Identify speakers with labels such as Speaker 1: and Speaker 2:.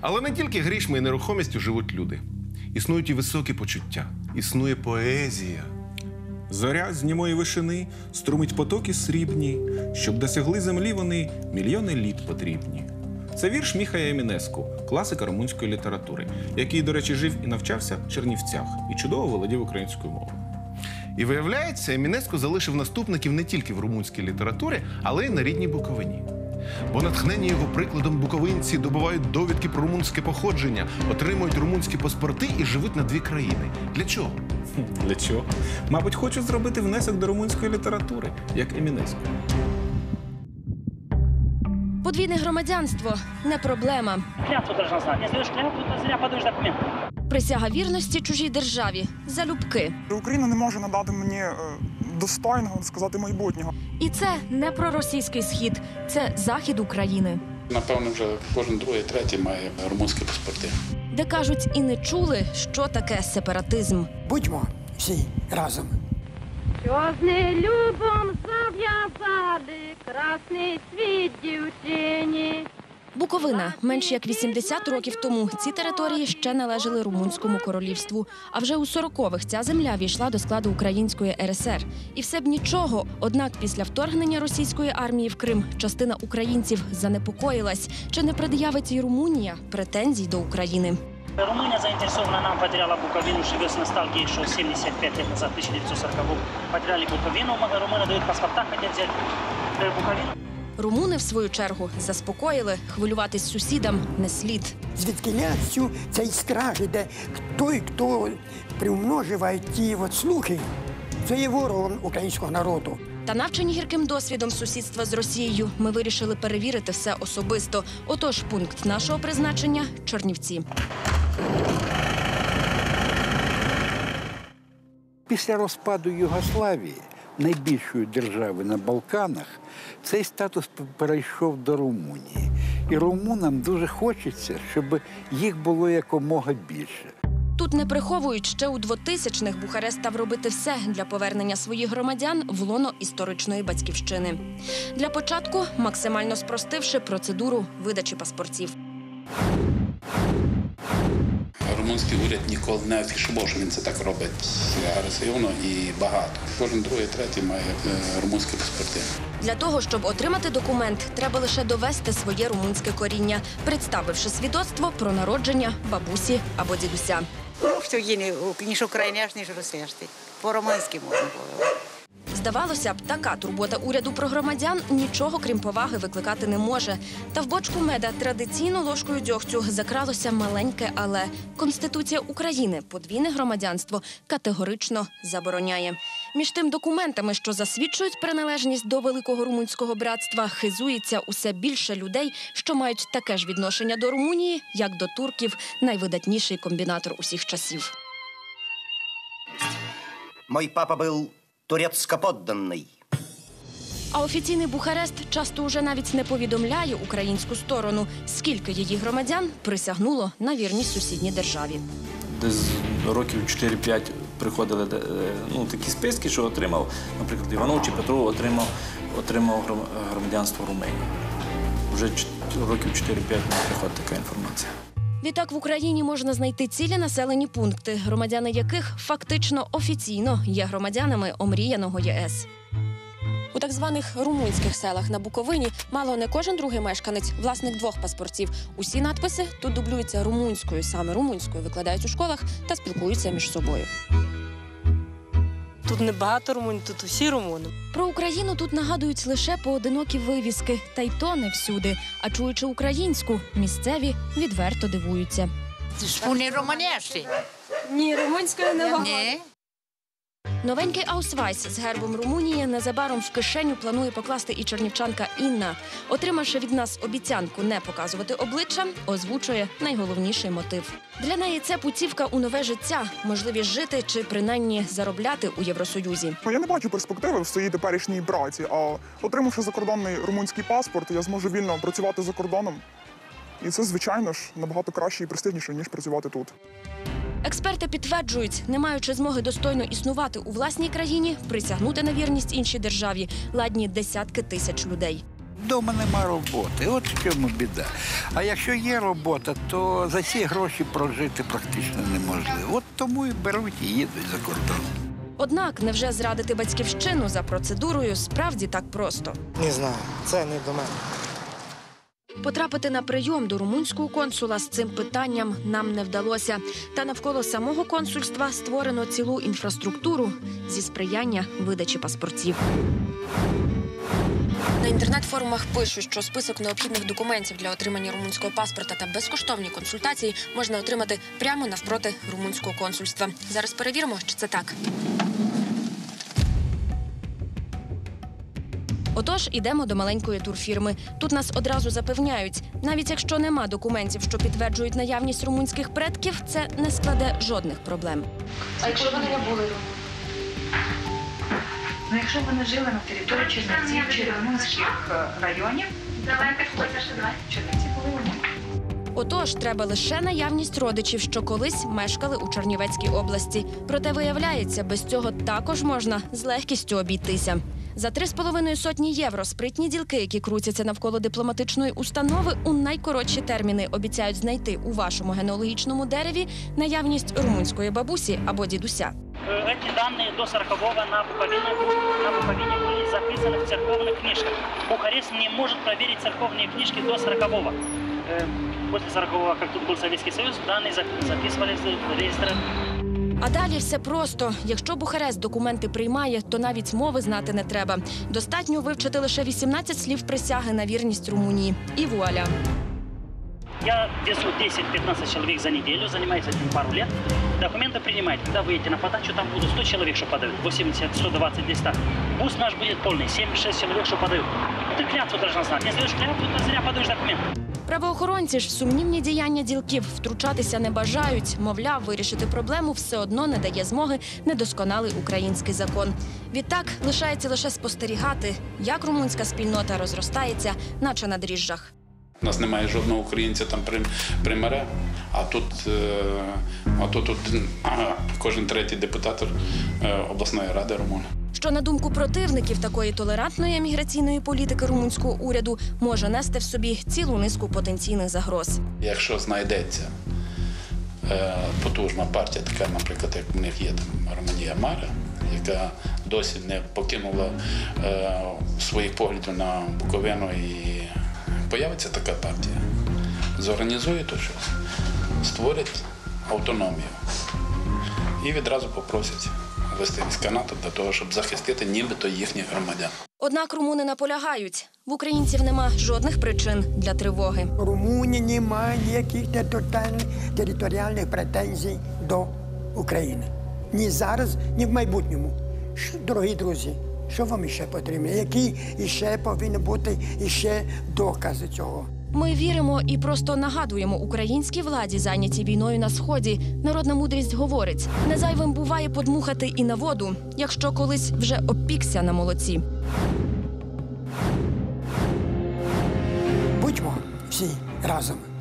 Speaker 1: Але не тільки грішми і нерухомістю живуть люди. Існують і високі почуття, існує поезія.
Speaker 2: Зоря з німої вишини струмить потоки срібні, щоб досягли землі вони мільйони літ потрібні. Це вірш Міхая Емінеску, класика румунської літератури, який, до речі, жив і навчався в Чернівцях і чудово володів українською мовою.
Speaker 1: І виявляється, Емінеску залишив наступників не тільки в румунській літературі, але й на рідній Буковині. Бо натхнені його прикладом буковинці добувають довідки про румунське походження, отримують румунські паспорти і живуть на дві країни. Для чого?
Speaker 2: Для чого? Мабуть, хочуть зробити внесок до румунської літератури, як Емінеску.
Speaker 3: Подвійне громадянство – не проблема.
Speaker 4: Клятву должна знати. Не здаєш клятву, то зря подаєш документи.
Speaker 3: Присяга вірності чужій державі – залюбки.
Speaker 5: Україна не може надати мені достойного, сказати, майбутнього.
Speaker 3: І це не про російський схід, це захід України.
Speaker 6: Напевно, вже кожен другий, третій має румунські паспорти.
Speaker 3: Де, кажуть, і не чули, що таке сепаратизм.
Speaker 7: Будьмо всі разом.
Speaker 8: Що з нелюбом зав'язали красний світ дівчині.
Speaker 3: Буковина. Менш як 80 років тому ці території ще належали Румунському королівству. А вже у 40-х ця земля війшла до складу Української РСР. І все б нічого. Однак після вторгнення російської армії в Крим частина українців занепокоїлась. Чи не пред'явить і Румунія претензій до України?
Speaker 4: Румыния заинтересована, нам потеряла Буковину, живет с ностальгией, что 75 лет назад, в 1940-м, потеряли Буковину. Румыны дают паспорта, хотят взять Буковину.
Speaker 3: Румуни, в свою чергу, заспокоїли, хвилюватись сусідам не слід.
Speaker 7: Звідкиля цей страх іде. Хто примножує ті слухи, це є ворогом українського народу.
Speaker 3: Та навчені гірким досвідом сусідства з Росією, ми вирішили перевірити все особисто. Отож, пункт нашого призначення – Чернівці.
Speaker 9: Після розпаду Югославії, найбільшої держави на Балканах, цей статус перейшов до Румунії. І румунам дуже хочеться, щоб їх було якомога більше.
Speaker 3: Тут не приховують, ще у 2000-х Бухарест став робити все для повернення своїх громадян в лоно історичної батьківщини. Для початку максимально спростивши процедуру видачі паспортів.
Speaker 6: Румунський уряд ніколи не афішував, що він це так робить агресивно і багато. Кожен другий, третій має румунські паспорти.
Speaker 3: Для того, щоб отримати документ, треба лише довести своє румунське коріння, представивши свідоцтво про народження бабусі або дідуся.
Speaker 10: Що є ніж україняш, ніж росіяшти. По-румунськи можна було.
Speaker 3: Здавалося б, така турбота уряду про громадян нічого, крім поваги, викликати не може. Та в бочку меда традиційно ложкою дьогтю закралося маленьке «але». Конституція України подвійне громадянство категорично забороняє. Між тим документами, що засвідчують приналежність до Великого Румунського братства, хизується усе більше людей, що мають таке ж відношення до Румунії, як до турків, найвидатніший комбінатор усіх часів.
Speaker 11: Мой папа був турецько-подданий.
Speaker 3: А офіційний Бухарест часто уже навіть не повідомляє українську сторону, скільки її громадян присягнуло на вірність сусідній державі.
Speaker 12: Десь років 4-5 приходили такі списки, що отримав, наприклад, Іванов чи Петров отримав громадянство Румунії. Вже років 4-5 не приходить така інформація.
Speaker 3: Відтак в Україні можна знайти цілі населені пункти, громадяни яких фактично офіційно є громадянами омріяного ЄС. У так званих румунських селах на Буковині мало не кожен другий мешканець – власник двох паспортів. Усі надписи тут дублюються румунською, саме румунською викладають у школах та спілкуються між собою.
Speaker 13: Тут не багато румунів, тут усі румуни.
Speaker 3: Про Україну тут нагадують лише поодинокі вивіски, та й то не всюди. А чуючи українську, місцеві відверто дивуються.
Speaker 10: Вони румунеші?
Speaker 13: Ні, румунською не говорять.
Speaker 10: Ні.
Speaker 3: Новенький аусвайс з гербом Румунії незабаром в кишеню планує покласти і чернівчанка Інна. Отримавши від нас обіцянку не показувати обличчя, озвучує найголовніший мотив. Для неї це путівка у нове життя, можливість жити чи принаймні заробляти у Євросоюзі.
Speaker 5: Я не бачу перспективи в своїй теперішній праці, а отримавши закордонний румунський паспорт, я зможу вільно працювати за кордоном. І це, звичайно ж, набагато краще і престижніше, ніж працювати тут.
Speaker 3: Експерти підтверджують, не маючи змоги достойно існувати у власній країні, присягнути на вірність іншій державі ладні десятки тисяч людей.
Speaker 9: Дома нема роботи, от в чому біда. А якщо є робота, то за ці гроші прожити практично неможливо. От тому і беруть і їдуть за кордон.
Speaker 3: Однак, невже зрадити батьківщину за процедурою справді так просто?
Speaker 14: Не знаю, це не до мене.
Speaker 3: Потрапити на прийом до румунського консула з цим питанням нам не вдалося. Та навколо самого консульства створено цілу інфраструктуру зі сприяння видачі паспортів. На інтернет-форумах пишуть, що список необхідних документів для отримання румунського паспорта та безкоштовні консультації можна отримати прямо навпроти румунського консульства. Зараз перевіримо, чи це так. Отож, ідемо до маленької турфірми. Тут нас одразу запевняють, навіть якщо нема документів, що підтверджують наявність румунських предків, це не складе жодних проблем.
Speaker 15: А якщо вони не були? Ну, якщо вони жили на території Чернівців чи румунських районів, Чернівці були у них.
Speaker 3: Отож, треба лише наявність родичів, що колись мешкали у Чернівецькій області. Проте, виявляється, без цього також можна з легкістю обійтися. За 3,5 сотні євро спритні ділки, які крутяться навколо дипломатичної установи, у найкоротші терміни обіцяють знайти у вашому генеалогічному дереві наявність румунської бабусі або дідуся.
Speaker 4: Эти данные до 40-го на Буковине были записаны в церковных книжках. Бухарест не может проверить церковные книжки до 40-го. После 40-го, как тут был Советский Союз, данные записывались в реестр.
Speaker 3: А далі все просто. Якщо Бухарест документи приймає, то навіть мови знати не треба. Достатньо вивчити лише 18 слів присяги на вірність Румунії. І вуаля.
Speaker 4: Я везу 10-15 человек за неделю, занимаюсь этим пару лет. Документы принимают. Когда вы едете на подачу, там будут 100 человек, что подают. 80, 120, 200. Бус наш будет полный. 7-6 человек, что подают. Ты клятву должен знать. Не сдаешь клятву, то зря подаешь документы.
Speaker 3: Правоохоронці ж в сумнівні діяння ділків втручатися не бажають. Мовляв, вирішити проблему все одно не дає змоги недосконалий український закон. Відтак, лишається лише спостерігати, як румунська спільнота розростається, наче на дріжджах.
Speaker 6: У нас немає жодного українця там при мере, а тут кожен третій депутат обласної ради румун.
Speaker 3: Що, на думку противників такої толерантної еміграційної політики румунського уряду, може нести в собі цілу низку потенційних загроз.
Speaker 6: Якщо знайдеться потужна партія, така, наприклад, як в них є там Романія Мара, яка досі не покинула своїх поглядів на Буковину, і появиться така партія, зорганізує то щось, створять автономію і відразу попросять вести війська НАТО для того, щоб захистити нібито їхніх громадян.
Speaker 3: Однак румуни наполягають, в українців нема жодних причин для тривоги.
Speaker 7: У Румунії немає ніяких територіальних претензій до України. Ні зараз, ні в майбутньому. Дорогі друзі, що вам іще потрібно? Які іще повинні бути іще докази цього?
Speaker 3: Ми віримо і просто нагадуємо українській владі, зайнятій війною на Сході. Народна мудрість говорить, не зайвим буває подмухати і на воду, якщо колись вже опікся на молоці.
Speaker 7: Будьмо всі разом.